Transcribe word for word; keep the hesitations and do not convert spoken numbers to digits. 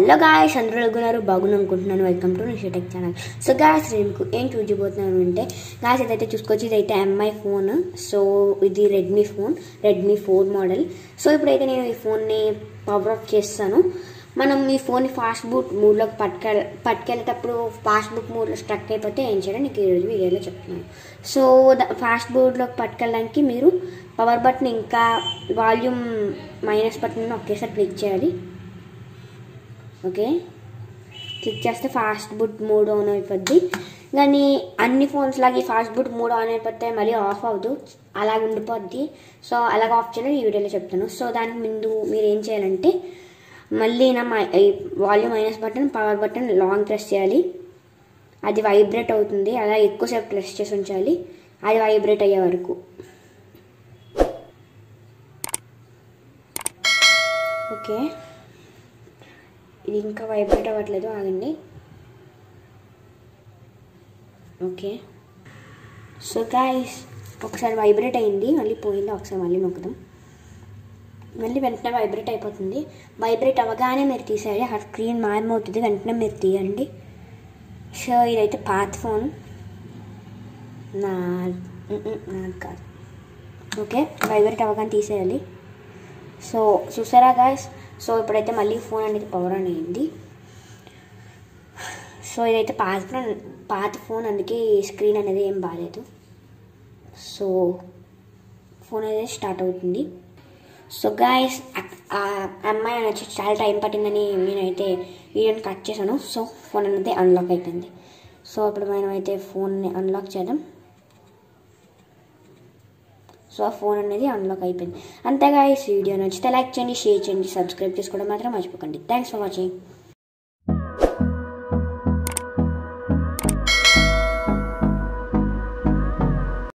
Hello guys, అందరూ ఎలాగున్నారు? బాగున్నాను అనుకుంటున్నాను. Welcome to Nisha tech channel. So guys, నేను ఏం చూసిపోతున్నాను అంటే గాయ్స్ ఇదైతే చూసుకోవచ్చు. ఇదైతే ఎంఐ ఫోన్. సో ఇది Redmi phone, Redmi four model. So ఇప్పుడైతే నేను ఈ ఫోన్ని పవర్ ఆఫ్ చేస్తాను. మనం ఈ ఫోన్ని ఫాస్ట్ బూట్ మూడ్లోకి పట్టుకెళ్ పట్టుకెళ్ళేటప్పుడు ఫాస్ట్ బూట్ మూడ్లో స్ట్రక్ అయిపోతే ఏం చేయాలి నీకు ఈరోజు వీడియోలో చెప్తున్నాను. సో ఫాస్ట్ బూట్లోకి పట్టుకెళ్ళడానికి మీరు పవర్ బటన్ ఇంకా వాల్యూమ్ మైనస్ బటన్ ఒకేసారి క్లిక్ చేయాలి. ఓకే, క్లిక్ చేస్తే ఫాస్ట్ బూట్ మోడ్ ఆన్ అయిపోద్ది. కానీ అన్ని ఫోన్స్ లాగా ఫాస్ట్ బూట్ మోడ్ ఆన్ అయిపోతే మళ్ళీ ఆఫ్ అవ్వదు, అలా ఉండిపోద్ది. సో అలాగ ఆఫ్ చేయాలి ఈ వీడియోలో చెప్తాను. సో దానికి ముందు మీరు ఏం చేయాలంటే మళ్ళీ నా volume minus button power button long press చేయాలి. అది వైబ్రేట్ అవుతుంది, అలా ఎక్కువసేపు ప్రెస్ చేసి ఉంచాలి, అది వైబ్రేట్ అయ్యే వరకు. ఓకే, ఇది ఇంకా వైబ్రేట్ అవ్వట్లేదు, ఆగండి. ఓకే, సో గైస్ ఒకసారి వైబ్రేట్ అయింది, మళ్ళీ పోయింది. ఒకసారి మళ్ళీ నొక్కుదాం, మళ్ళీ వెంటనే వైబ్రేట్ అయిపోతుంది. వైబ్రేట్ అవ్వగానే మీరు తీసేయాలి, ఆ స్క్రీన్ మాయమవుతుంది, వెంటనే మీరు తీయండి. సో ఇదైతే పాత ఫోన్, నా నాది కాదు. ఓకే, వైబ్రేట్ అవ్వగానే తీసేయాలి. సో చూసారా గాయస్, సో ఇప్పుడైతే మళ్ళీ ఫోన్ అనేది పవర్ ఆన్ అయింది. సో ఇదైతే పాత ఫోన్ పాత ఫోన్ అందుకే స్క్రీన్ అనేది ఏం బాగాలేదు. సో ఫోన్ అనేది స్టార్ట్ అవుతుంది. సో గాయస్, అమ్మాయి అని వచ్చి చాలా టైం పట్టిందని నేనైతే వీడియోని కట్ చేశాను. సో ఫోన్ అనేది అన్లాక్ అయిపోయింది. సో ఇప్పుడు మనం అయితే ఫోన్ని అన్లాక్ చేద్దాం. సో ఆ ఫోన్ అనేది అన్లాక్ అయిపోయింది. అంతేగా ఈ వీడియో నచ్చితే లైక్ చేయండి, షేర్ చేయండి, సబ్స్క్రైబ్ చేసుకోవడం మాత్రం మర్చిపోకండి. Thanks for watching.